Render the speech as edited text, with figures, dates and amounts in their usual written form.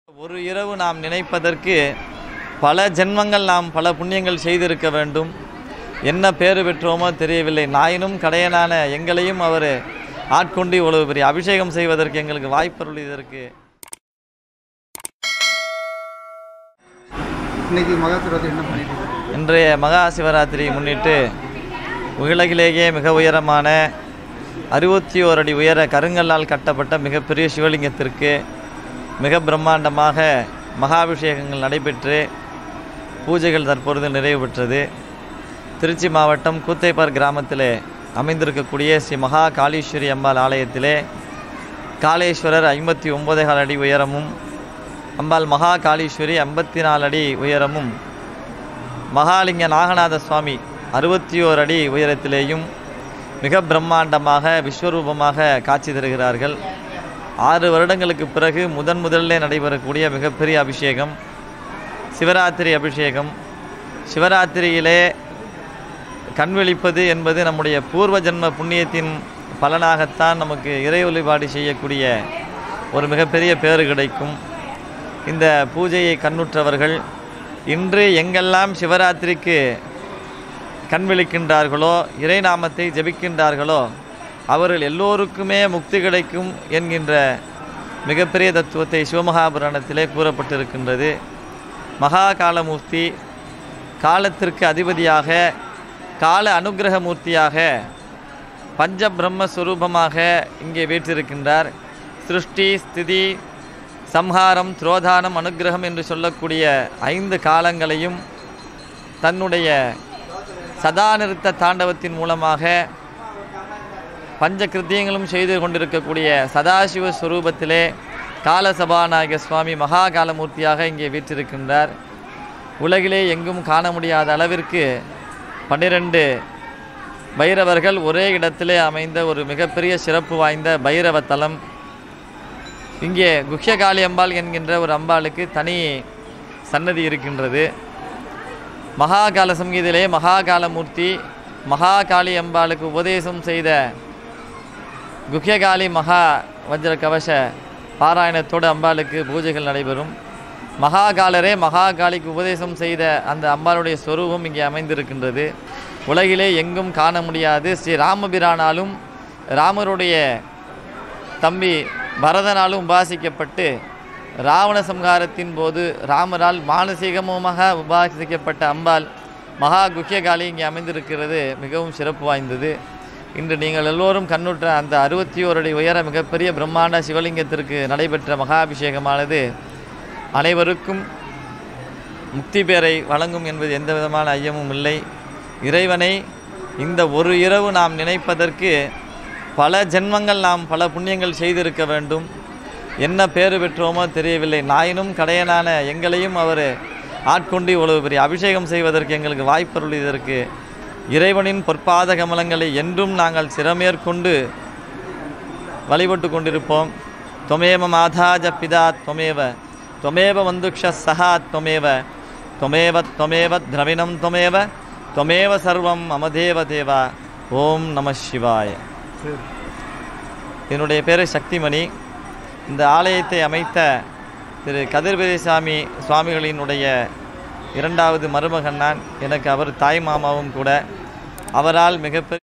ஒரு இரவு நாம் நினைப்பதற்கு பல ஜென்மங்கள் நாம் பல புண்ணியங்கள் செய்திருக்க வேண்டும். என்ன பேறு பெற்றோமோ தெரியவில்லை. நாயினும் கடையனான எங்களையும் அவர் ஆட்கொண்டு இவ்வளவு பெரிய அபிஷேகம் செய்வதற்கு எங்களுக்கு வாய்ப்பருள். இதற்கு இன்னைக்கு மகாசிவராத்திரி என்ன பண்ணிட்டு? இன்றைய மகா சிவராத்திரியை முன்னிட்டு உலகிலேயே மிக உயரமான 61 அடி உயர கருங்கல்லால் கட்டப்பட்ட மிகப்பெரிய சிவலிங்கத்திற்கு மிக பிரம்மாண்டமாக மகாபிஷேகங்கள் நடைபெற்று பூஜைகள் தற்பொழுது நிறைவு பெற்றது. திருச்சி மாவட்டம் கூத்தைப்பார் கிராமத்திலே அமைந்திருக்கக்கூடிய ஸ்ரீ மகா காளீஸ்வரி அம்பாள் ஆலயத்திலே காளேஸ்வரர் 59 அடி உயரமும், அம்பாள் மகா காளீஸ்வரி 54 அடி உயரமும், மகாலிங்க நாகநாத சுவாமி 61 அடி உயரத்திலேயும் மிக பிரம்மாண்டமாக விஸ்வரூபமாக காட்சி தருகிறார்கள். 6 வருடங்களுக்கு பிறகு முதலிலே நடைபெறக்கூடிய மிகப்பெரிய அபிஷேகம் சிவராத்திரி அபிஷேகம். சிவராத்திரியிலே கண்விழிப்பது என்பது நம்முடைய பூர்வ ஜென்ம புண்ணியத்தின் பலனாகத்தான் நமக்கு இறை வழிபாடு செய்யக்கூடிய ஒரு மிகப்பெரிய பேறு கிடைக்கும். இந்த பூஜையை கண்ணுற்றவர்கள் இன்று எங்கெல்லாம் சிவராத்திரிக்கு கண்விழிக்கின்றார்களோ, இறை நாமத்தை ஜபிக்கின்றார்களோ, அவர்கள் எல்லோருக்குமே முக்தி கிடைக்கும் என்கின்ற மிகப்பெரிய தத்துவத்தை சிவமகாபுராணத்திலே கூறப்பட்டிருக்கின்றது. மகா காலமூர்த்தி காலத்திற்கு அதிபதியாக, கால அனுகிரக மூர்த்தியாக, பஞ்ச பிரம்மஸ்வரூபமாக இங்கே வீற்றிருக்கின்றார். சிருஷ்டி, ஸ்திதி, சம்ஹாரம், துரோதானம், அனுகிரகம் என்று சொல்லக்கூடிய 5 காலங்களையும் தன்னுடைய சதாநிறுத்த தாண்டவத்தின் மூலமாக பஞ்ச கிருத்தியங்களும் செய்து கொண்டிருக்கக்கூடிய சதாசிவ ஸ்வரூபத்திலே காலசபாநாயக சுவாமி மகா காலமூர்த்தியாக இங்கே வீற்றிருக்கின்றார். உலகிலே எங்கும் காண முடியாத அளவிற்கு 12 பைரவர்கள் ஒரே இடத்திலே அமைந்த ஒரு மிகப்பெரிய சிறப்பு வாய்ந்த பைரவ தலம். இங்கே குஹ்யகாளி அம்பாள் என்கின்ற ஒரு அம்பாளுக்கு தனி சன்னதி இருக்கின்றது. மகாகால சங்கீதிலே மகாகாலமூர்த்தி மகாகாளி அம்பாளுக்கு உபதேசம் செய்த குஹ்யகாளி மகா வஜ்ர கவச பாராயணத்தோடு அம்பாளுக்கு பூஜைகள் நடைபெறும். மகாகாலரே மகாகாளிக்கு உபதேசம் செய்த அந்த அம்பாளுடைய ஸ்வரூபம் இங்கே அமைந்திருக்கின்றது. உலகிலே எங்கும் காண முடியாது. ஸ்ரீ ராமபிரானாலும் ராமருடைய தம்பி பரதனாலும் உபாசிக்கப்பட்டு ராவண சம்ஹாரத்தின் போது ராமரால் மானசீகமாக உபாசிக்கப்பட்ட அம்பாள் மகா குஹ்யகாளி இங்கே அமைந்திருக்கிறது மிகவும் சிறப்பு வாய்ந்தது. இன்று நீங்கள் எல்லோரும் கண்ணுற்ற அந்த 61 அடி உயர மிகப்பெரிய பிரம்மாண்ட சிவலிங்கத்திற்கு நடைபெற்ற மகாபிஷேகமானது அனைவருக்கும் முக்தி பேரை வழங்கும் என்பது எந்த விதமான ஐயமும் இல்லை. இறைவனை இந்த ஒரு இரவு நாம் நினைப்பதற்கு பல ஜென்மங்கள் நாம் பல புண்ணியங்கள் செய்திருக்க வேண்டும். என்ன பேறு பெற்றோமோ தெரியவில்லை. நாயினும் கடையனான எங்களையும் அவர் ஆட்கொண்டு இவ்வளவு பெரிய அபிஷேகம் செய்வதற்கு எங்களுக்கு வாய்ப்பருள். இதற்கு இறைவனின் பொற்பாத கமலங்களை என்றும் நாங்கள் சிரமேற்கொண்டு வழிபட்டு கொண்டிருப்போம். தொமேவ மாதாஜ பிதா தொமேவ தொமேவ வந்துக்ஷ சஹா தொமேவ தொமேவ தொமேவ திரவிணம் தொமேவ தொமேவ சர்வம் மமதேவ தேவா. ஓம் நம சிவாய. என்னுடைய பேர் சக்திமணி. இந்த ஆலயத்தை அமைத்த திரு கதிர்வேசாமி சுவாமிகளினுடைய 2வது மருமகன் நான். எனக்கு அவர் தாய் மாமாவும் கூட. அவரால் மிகப்பெரிய